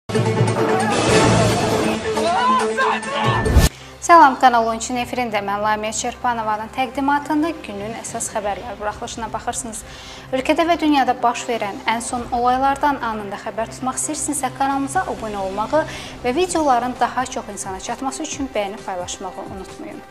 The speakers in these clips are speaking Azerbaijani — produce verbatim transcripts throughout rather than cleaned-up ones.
Salam, Kanal on üçün efirində mən Lamiyə Çerpanovanın təqdimatında günün əsas xəbərlər buraxılışına baxırsınız. Ölkədə və dünyada baş verən ən son olaylardan anında xəbər tutmaq istəyirsinizsə kanalımıza abunə olmağı və videoların daha çox insana çatması üçün bəyənib paylaşmağı unutmayın.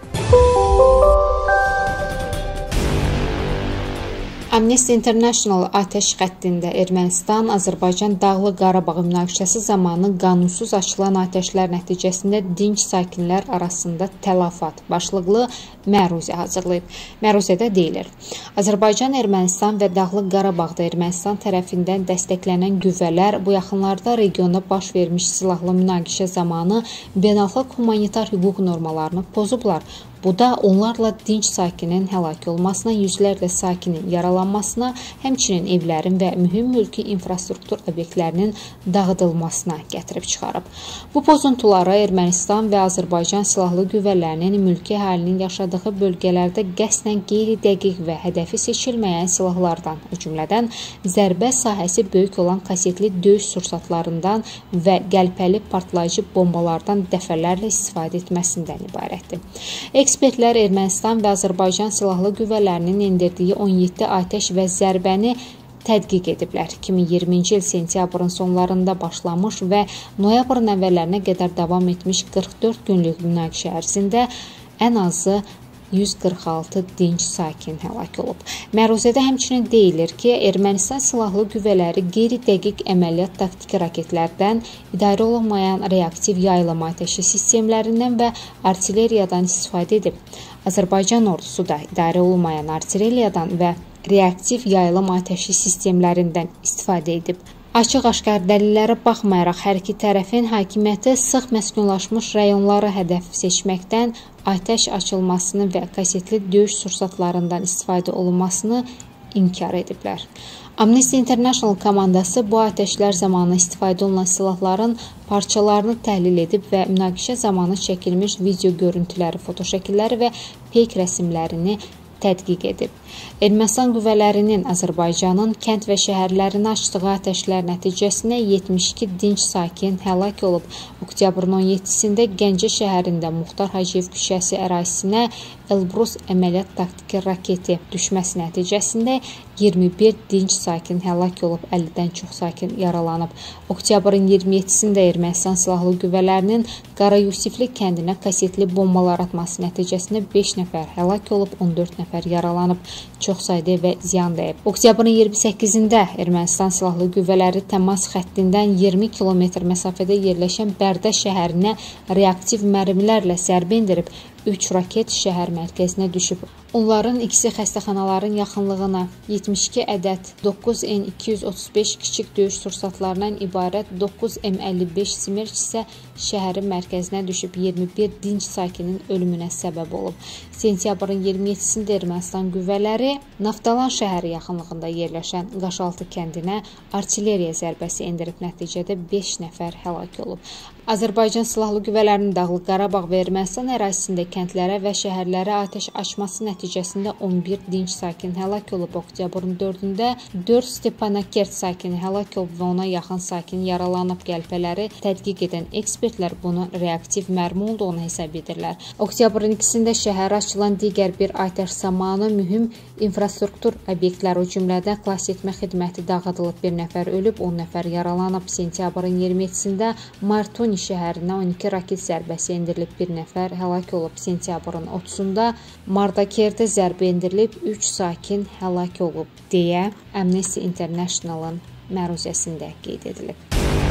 Amnesty International atəş xəttində Ermənistan-Azərbaycan Dağlıq Qarabağ münaqişəsi zamanı qanunsuz açılan atəşlər nəticəsində dinc sakinlər arasında tələfat başlıqlı məruzə hazırlayıb. Məruzədə deyilir: Azərbaycan, Ermənistan və Dağlıq Qarabağda Ermənistan tərəfindən dəstəklənən qüvvələr bu yaxınlarda regionda baş vermiş silahlı münaqişə zamanı beynəlxalq humanitar hüquq normalarını pozublar. Bu da onlarla dinc sakinin həlak olmasına, yüzlərlə sakinin yaralanmasına, həmçinin evlərin və mühüm mülki infrastruktur obyektlərinin dağıdılmasına gətirib çıxarıb. Bu pozuntulara Ermənistan və Azərbaycan silahlı qüvvələrinin mülki əhalinin yaşadığı bölgələrdə qəsdən qeyri-dəqiq və hədəfi seçilməyən silahlardan, o cümlədən zərbə sahəsi böyük olan kasetli döyüş sursatlarından və qəlpəli partlayıcı bombalardan dəfələrlə istifadə etməsindən ibarətdir. Ekspertlər Ermənistan və Azərbaycan silahlı qüvvələrinin endirdiyi on yeddi atəş və zərbəni tədqiq ediblər. iki min iyirminci il sentyabrın sonlarında başlamış və noyabrın əvvəllərinə qədər davam etmiş qırx dörd günlük münaqişə ərzində ən azı yüz qırx altı dinc sakin həlak olub. Məruzədə həmçinin deyilir ki, Ermənistan silahlı qüvvələri qeyri-dəqiq əməliyyat taktiki raketlərdən, idarə olunmayan reaktiv yayılım atəşi sistemlərindən və artilleriyadan istifadə edib. Azərbaycan ordusu da idarə olunmayan artilleriyadan və reaktiv yayılım atəşi sistemlərindən istifadə edib. Açıq-aşkar dəlillərə baxmayaraq hər iki tərəfin hakimiyyəti sıx məskunlaşmış rayonları hədəf seçməkdən, atəş açılmasını və kasetli döyüş sursatlarından istifadə olunmasını inkar ediblər. Amnesty International komandası bu atəşlər zamanı istifadə olunan silahların parçalarını təhlil edib və münaqişə zamanı çəkilmiş video görüntüləri, fotoşəkilləri və peyk rəsmlərini tədqiq edib. Ermənistan qüvvələrinin Azərbaycanın kənd və şəhərlərinə açdığı atəşlər nəticəsində yetmiş iki dinc sakin həlak olub. Oktyabrın on yeddisində Gəncə şəhərində Muxtar Hacıyev küçəsi ərazisinə Elbrus əməliyyat taktiki raketi düşməsi nəticəsində iyirmi bir dinc sakin həlak olub, əllidən çox sakin yaralanıb. Oktyabrın iyirmi yeddisində Ermənistan silahlı qüvvələrinin Qarayusifli kəndinə kasetli bombalar atması nəticəsində beş nəfər həlak olub, on dörd nəfər yaralanıb, çox sayda və ziyan dəyib. Oktyabrın iyirmi səkkizində Ermənistan silahlı qüvvələri təmas xəttindən iyirmi kilometr məsafədə yerləşən Bərdə şəhərinə reaktiv mərmilərlə zərbə endirib, üç raket şəhər mərkəzinə düşüb. Onların ikisi xəstəxanaların yaxınlığına, yetmiş iki ədəd doqquz N iki yüz otuz beş kiçik döyüş sursatlarından ibarət doqquz M əlli beş Smerç isə şəhərin mərkəzinə düşüb, iyirmi bir dinc sakinin ölümünə səbəb olub. Sentyabrın iyirmi yeddisində Ermənistan qüvvələri Naftalan şəhəri yaxınlığında yerləşən Qaşaltı kəndinə artilleriya zərbəsi endirib, nəticədə beş nəfər həlak olub. Azərbaycan silahlı qüvvələrinin Dağlıq Qarabağ və Ermənistan ərazisində kəndlərə və şəhərlərə atəş açması nəticəsində on bir dinc sakin həlak olub. Oktyabrın dördündə dörd Stepanakert sakini həlak olub və ona yaxın sakin yaralanıb. Qəlpələri tədqiq edən ekspertlər bunu reaktiv mərmi olduğunu hesab edirlər. Oktyabrın ikisində şəhərə açılan digər bir atəş zamanı mühüm infrastruktur obyektləri, o cümlədən xilas etmə xidməti dağıdılıb, bir nəfər ölüb, on nəfər yaralanıb. Sentyabrın iyirmi yeddisində Martuni şəhərinə on iki raket zərbəsi endirilib, bir nəfər həlak olub. Sentyabrın otuzunda Mardakerdə zərbə endirilib, üç sakin həlak olub, deyə Amnesty International'ın məruzəsində qeyd edilib.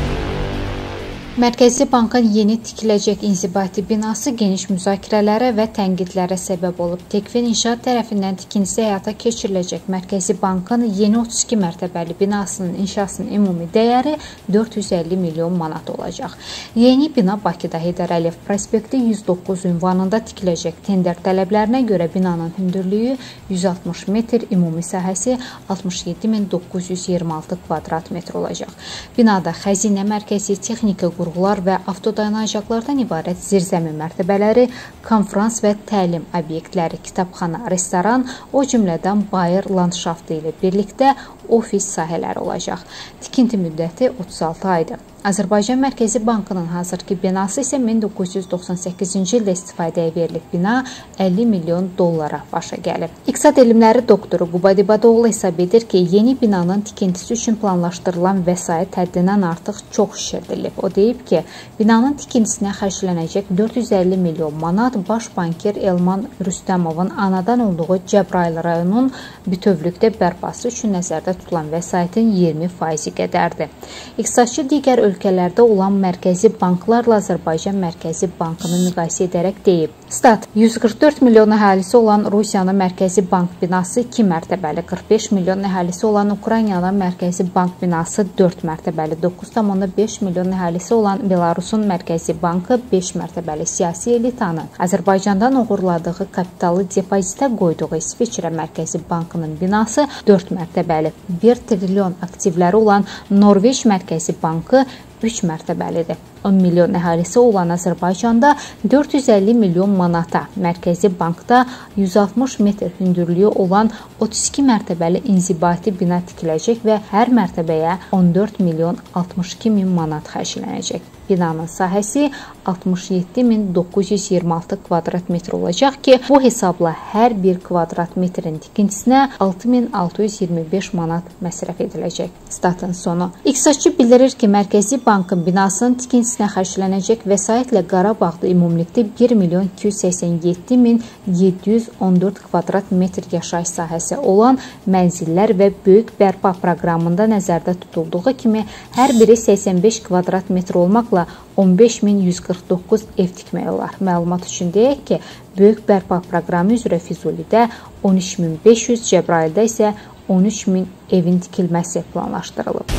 Mərkəzi Bankın yeni tikiləcək inzibati binası geniş müzakirələrə və tənqidlərə səbəb olub. Tekfin İnşaat tərəfindən tikintisi həyata keçiriləcək Mərkəzi Bankın yeni otuz iki mərtəbəli binasının inşasının ümumi dəyəri dörd yüz əlli milyon manat olacaq. Yeni bina Bakıda Heydər Əliyev prospekti yüz doqquz ünvanında tikiləcək. Tender tələblərinə görə binanın hündürlüyü yüz altmış metr, ümumi sahəsi altmış yeddi min doqquz yüz iyirmi altı kvadrat metr olacaq. Binada xəzinə mərkəzi, texnika quruluşu, qurğular və avtodayanacaqlardan ibarət zirzəmi mərtəbələri, konfrans və təlim obyektləri, kitabxana, restoran, o cümlədən bayır landşaftı ilə birlikdə ofis sahələri olacaq. Tikinti müddəti otuz altı aydır. Azərbaycan Mərkəzi Bankının hazırki binası isə min doqquz yüz doxsan səkkizinci ildə istifadəyə verilib bina əlli milyon dollara başa gəlib. İqtisad elmləri doktoru Qubad İbadoğlu hesab edir ki, yeni binanın tikintisi üçün planlaşdırılan vəsait həddindən artıq çox şişirdilib. O deyib ki, binanın tikintisinə xərclənəcək dörd yüz əlli milyon manat baş banker Elman Rüstəmovun anadan olduğu Cəbrayıl rayonunun bütövlükdə bərpası üçün nəzərdə tutulan vəsaitin iyirmi faizi qədərdir. İqtisadçı digər ölkələrdə olan mərkəzi banklarla Azərbaycan Mərkəzi Bankını müqayisə edərək deyib. Stat, yüz qırx dörd milyon əhalisi olan Rusiyanın Mərkəzi Bank binası iki mərtəbəli, qırx beş milyon əhalisi olan Ukraynanın Mərkəzi Bank binası dörd mərtəbəli, doqquz tam beş milyon əhalisi olan Belarusun Mərkəzi Bankı beş mərtəbəli siyasi elitanı, Azərbaycandan uğurladığı kapitalı depozitə qoyduğu İsveçrə Mərkəzi Bankının binası dörd mərtəbəli, bir trilyon aktivləri olan Norveç Mərkəzi Bankı üç mərtəbəlidir. on milyon əhalisi olan Azərbaycanda dörd yüz əlli milyon manata, Mərkəzi Bankda yüz altmış metr hündürlüyü olan otuz iki mərtəbəli inzibati bina tikiləcək və hər mərtəbəyə on dörd milyon altmış iki min manat xərclənəcək. Binanın sahəsi altmış yeddi min doqquz yüz iyirmi altı kvadrat metr olacaq ki, bu hesabla hər bir kvadrat metrin tikintisinə altı min altı yüz iyirmi beş manat məsrəf ediləcək. Statın sonu. İqtisadçı bildirir ki, Mərkəzi Bankın binasının tikintisinə xərclənəcək vəsaitlə Qarabağda ümumilikdə bir milyon iki yüz səksən yeddi min yeddi yüz on dörd kvadrat metr yaşayış sahəsi olan mənzillər və böyük bərpa proqramında nəzərdə tutulduğu kimi hər biri səksən beş kvadrat metr olmaqla on beş min yüz qırx doqquz ev tikmək olar. Məlumat üçün deyək ki, böyük bərpa proqramı üzrə Füzulidə on üç min beş yüz, Cəbrayılda isə on üç min evin tikilməsi planlaşdırılıb.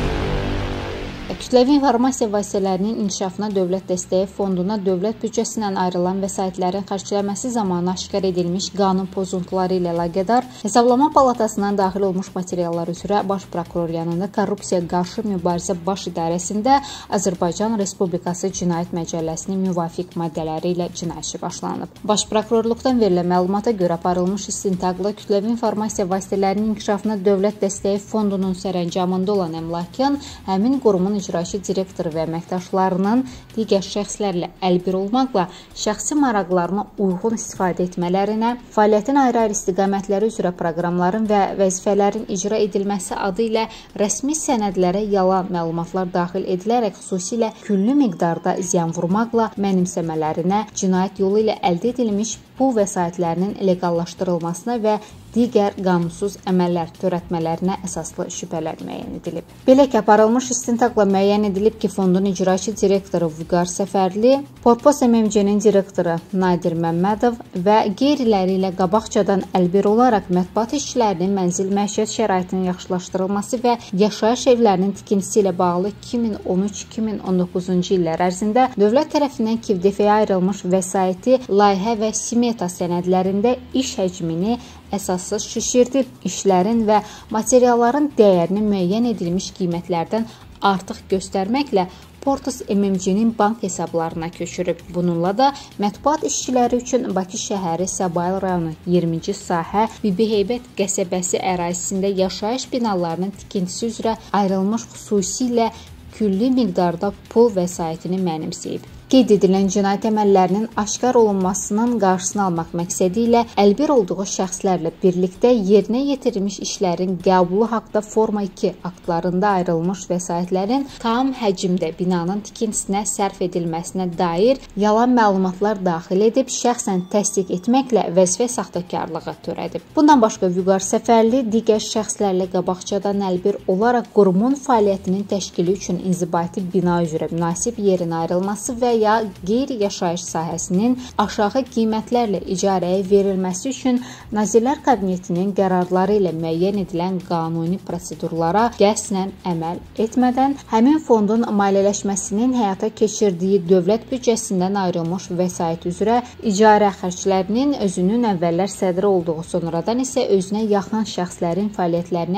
Kütləvi informasiya vasitələrinin inkişafına dövlət dəstəyi fonduna dövlət büdcəsindən ayrılan vəsaitlərin xərclənməsi zamanı aşkar edilmiş qanun pozuntuları ilə əlaqədar Hesablama Palatasından daxil olmuş materiallar üzrə Baş Prokuror yanında Korrupsiya qarşı mübarizə baş idarəsində Azərbaycan Respublikası Cinayət Məcəlləsinin müvafiq maddələri ilə cinayət işi başlanıb. Baş Prokurorluqdan verilən məlumata görə aparılmış istintaqla kütləvi informasiya vasitələrinin inkişafına dövlət dəstəyi fondunun sərəncamında olan əmlakın həmin qurumun icraçı direktoru və əməkdaşlarının digər şəxslərlə əlbir olmaqla şəxsi maraqlarına uyğun istifadə etmələrinə, fəaliyyətin ayrı-ayrı istiqamətləri üzrə proqramların və vəzifələrin icra edilməsi adı ilə rəsmi sənədlərə yalan məlumatlar daxil edilərək xüsusilə küllü miqdarda ziyan vurmaqla mənimsəmələrinə, cinayət yolu ilə əldə edilmiş bu vəsaitlərinin legallaşdırılmasına və digər qanunsuz əməllər törətmələrinə əsaslı şübhələr müəyyən edilib. Belə ki, aparılmış istintaqla müəyyən edilib ki, fondun icraçı direktoru Vüqar Səfərli, Porpos M M C-nin direktoru Nadir Məmmədov və qeyriləri ilə qabaqcadan əlbir olaraq mətbuat işçilərinin mənzil məişət şəraitinin yaxşılaşdırılması və yaşayış evlərinin tikintisi ilə bağlı iki min on üç iki min on doqquzuncu illər ərzində dövlət tərəfindən Kivdefəyə ayrılmış vəsaiti, layihə və simeta sənədlərində iş həcmini əsassız şişirdib, işlərin və materialların dəyərini müəyyən edilmiş qiymətlərdən artıq göstərməklə Portos M M C-nin bank hesablarına köçürüb. Bununla da mətbuat işçiləri üçün Bakı şəhəri Səbail rayonu iyirminci sahə Bibiheybət qəsəbəsi ərazisində yaşayış binalarının tikintisi üzrə ayrılmış xüsusilə külli miqdarda pul vəsaitini mənimsəyib. Qeyd edilən cinayət əməllərinin aşkar olunmasının qarşısını almaq məqsədi ilə əlbir olduğu şəxslərlə birlikdə yerinə yetirilmiş işlərin qəbulu haqda forma iki aktlarında ayrılmış vəsaitlərin tam həcmdə binanın tikintisinə sərf edilməsinə dair yalan məlumatlar daxil edib, şəxsən təsdiq etməklə vəzifə saxtakarlığı törədib. Bundan başqa Vüqar Səfərli digər şəxslərlə qabaqcadan əlbir olaraq qurumun fəaliyyətinin təşkili üçün inzibati bina üzrə münasib yerin ayrılması və ya qeyri-yaşayış sahəsinin aşağı qiymətlərlə icarəyə verilməsi üçün Nazirlər Kabinetinin qərarları ilə müəyyən edilən qanuni prosedurlara qəsdən əməl etmədən həmin fondun maliyyələşməsinin həyata keçirdiyi dövlət büdcəsindən ayrılmış vəsait üzrə icarə xərclərinin özünün əvvəllər sədri olduğu, sonradan isə özünə yaxın şəxslərin fəaliyyətlərinə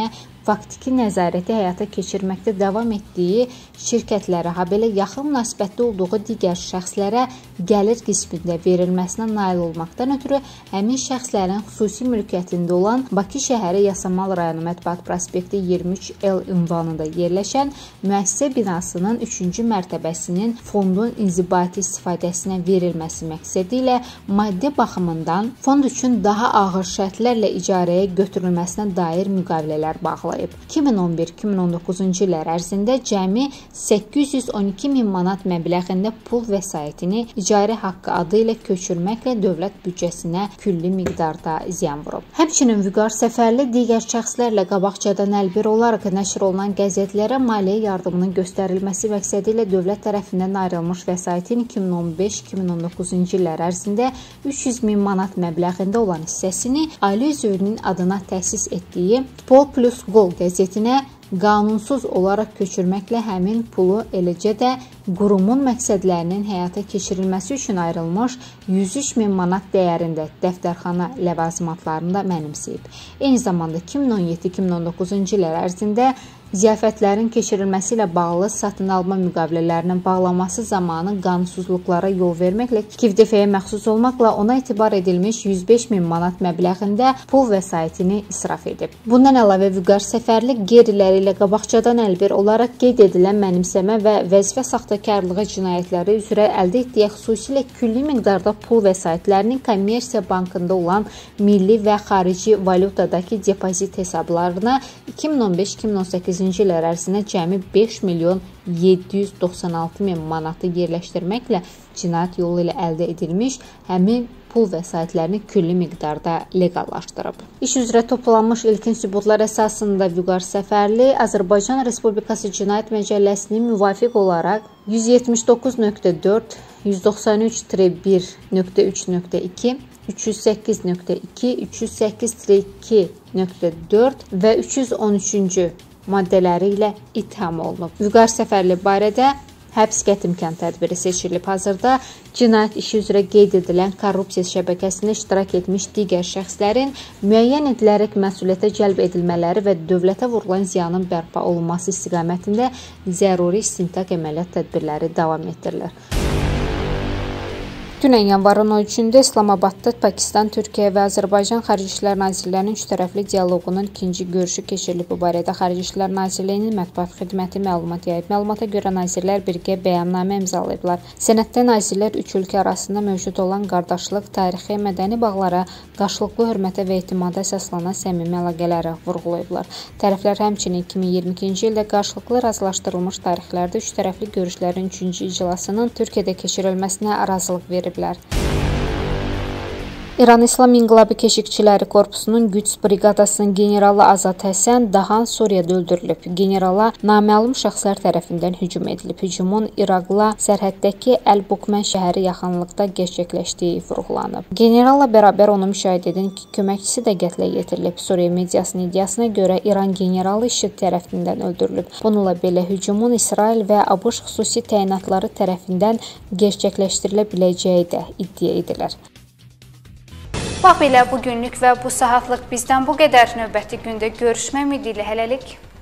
faktiki nəzarəti həyata keçirməkdə davam etdiyi şirkətlərə, habelə yaxın münasibətdə olduğu digər şəxslərə gəlir qismində verilməsinə nail olmaqdan ötürü həmin şəxslərin xüsusi mülkiyyətində olan Bakı şəhəri Yasamal rayonu Mətbuat prospekti iyirmi üç L ünvanında yerləşən müəssisə binasının üçüncü mərtəbəsinin fondun inzibati istifadəsinə verilməsi məqsədi ilə maddi baxımından fond üçün daha ağır şərtlərlə icarəyə götürülməsinə dair müqavilələr bağlayıb. iki min on bir iki min on doqquzuncu illər ərzində cəmi səkkiz yüz on iki min manat məbləğində pul vəsaitini icarə haqqı adı ilə köçürməklə dövlət büdcəsinə külli miqdarda ziyan vurub. Həmçinin Vüqar Səfərli digər şəxslərlə qabaqcadan əlbir olaraq nəşr olunan qəzetlərə maliyyə yardımının göstərilməsi məqsədi ilə dövlət tərəfindən ayrılmış vəsaitin iki min on beş iki min on doqquzuncu illər ərzində üç yüz min manat məbləğində olan hissəsini Ali Zöhrünün adına təsis etdiyi Pol Plus Gol qəzetinə qanunsuz olaraq köçürməklə həmin pulu, eləcə də qurumun məqsədlərinin həyata keçirilməsi üçün ayrılmış yüz üç min manat dəyərində dəftərxana ləvazimatlarını da mənimsəyib. Eyni zamanda iki min on yeddi iki min on doqquzuncu illər ərzində ziyafətlərin keçirilməsi ilə bağlı satın alma müqavilələrinin bağlanması zamanı qanunsuzluqlara yol verməklə iki dəfəyə məxsus olmaqla ona etibar edilmiş yüz beş min manat məbləğində pul vəsaitini israf edib. Bundan əlavə Vüqar Səfərli qeyriləri ilə qabaqcadan əlbir olaraq qeyd edilən mənimsəmə və vəzifə saxtakarlığı cinayətləri üzrə əldə etdiyi xüsusilə külli miqdarda pul vəsaitlərinin Kommersiya Bankında olan milli və xarici valyutadakı depozit hesablarına iki min on beş iki min on səkkizinci illər ərzində cəmi beş milyon yeddi yüz doxsan altı min manatı yerləşdirməklə cinayət yolu ilə əldə edilmiş həmin pul vəsaitlərini külli miqdarda legallaşdırıb. İş üzrə toplanmış ilkin sübutlar əsasında Vüqar Səfərli Azərbaycan Respublikası Cinayət Məcəlləsinin müvafiq olaraq yüz yetmiş doqquz nöqtə dörd, yüz doxsan üç bir nöqtə üç nöqtə iki, üç yüz səkkiz nöqtə iki, üç yüz səkkiz iki nöqtə dörd və üç yüz on üçüncü maddələri ilə ittiham olunub. Vüqar Səfərli barədə həbs qətimkan tədbiri seçilib. Hazırda cinayət işi üzrə qeyd edilən korrupsiya şəbəkəsində iştirak etmiş digər şəxslərin müəyyən edilərək məsuliyyətə cəlb edilmələri və dövlətə vurulan ziyanın bərpa olunması istiqamətində zəruri istintaq əməliyyat tədbirləri davam etdirilir. Dünən yanvarın on üçündə İslamabadda Pakistan, Türkiyə və Azərbaycan Xarici İşlər Nazirlərinin üçtərəfli dialoqunun ikinci görüşü keçirilib. Bu barədə Xarici İşlər Nazirliyinin mətbuat xidməti məlumat yayıb. Məlumata görə nazirlər birgə bəyannamə imzalayıblar. Sənəddə nazirlər üç ölkə arasında mövcud olan qardaşlıq, tarixi, mədəni bağlara, qarşılıqlı hörmətə və etimada əsaslanan səmimi əlaqələri vurğulayıblar. Tərəflər həmçinin iki min iyirmi ikinci ildə qarşılıqlı razılaşdırılmış tarixlərdə üçtərəfli görüşlərin üçüncü iclasının Türkiyədə keçirilməsinə razılıq verib. İran İslam İnqilabı Keşikçiləri Korpusunun Qüds briqadasının generalı Azad Həsən Dahan Suriyada öldürülüb. Generala naməlum şəxslər tərəfindən hücum edilib. Hücumun İraqla sərhəddəki Əl-Bukmən şəhəri yaxınlıqda gerçəkləşdiyi vurğulanıb. Generalla bərabər onu müşahidə edən iki köməkçisi də qətlə yetirilib. Suriya mediasının iddiasına görə İran generalı IŞİD tərəfindən öldürülüb. Bununla belə hücumun İsrail və ABŞ xüsusi təyinatları tərəfindən gerçəkləşdirilə biləcəyi də iddia edilir. Bax belə bugünlük və bu saatlıq bizdən bu qədər. Növbəti gündə görüşmək ümidi ilə hələlik.